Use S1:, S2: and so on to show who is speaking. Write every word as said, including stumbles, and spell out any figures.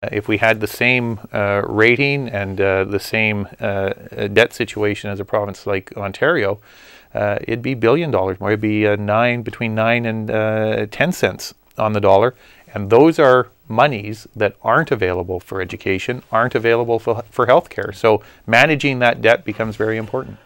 S1: If we had the same uh, rating and uh, the same uh, debt situation as a province like Ontario, uh, it'd be billion dollars more. It'd be uh, nine between nine and uh, ten cents on the dollar, and those are monies that aren't available for education, aren't available for, for healthcare. So managing that debt becomes very important.